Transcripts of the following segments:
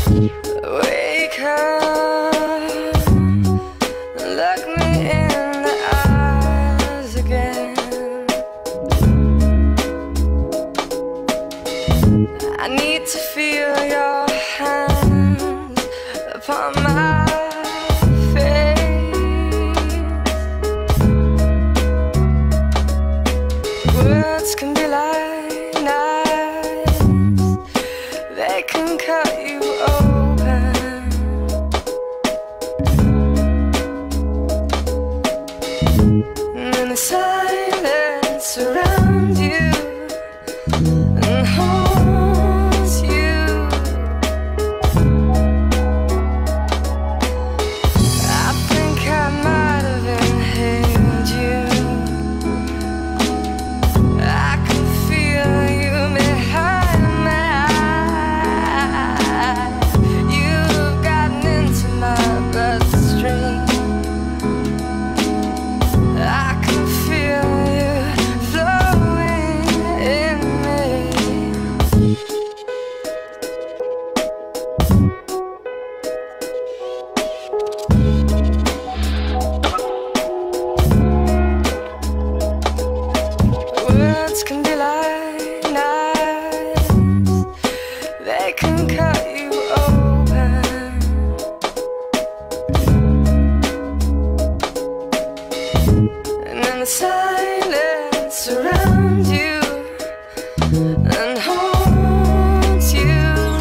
Wake up, look me in the eyes again. I need to feel your hands upon my face. Words can be like knives, they can cut you open. And the silence around you and holds you. I think I might have inhaled you. I can feel you behind my eyes. You've gotten into my bloodstream. I can feel you flowing in me. Words can be like knives, they can cut you open. And then the silence around you and holds you.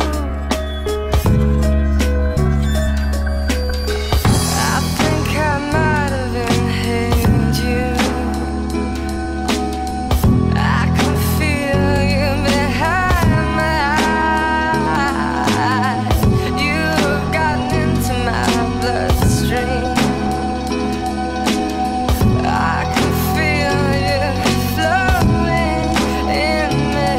I think I might have inhaled you. I can feel you behind my eyes. You've gotten into my bloodstream. I can feel you flowing in me.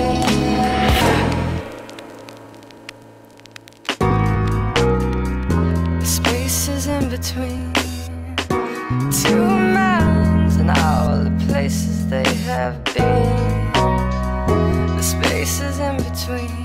The spaces in between two minds and all the places they have been. The spaces in between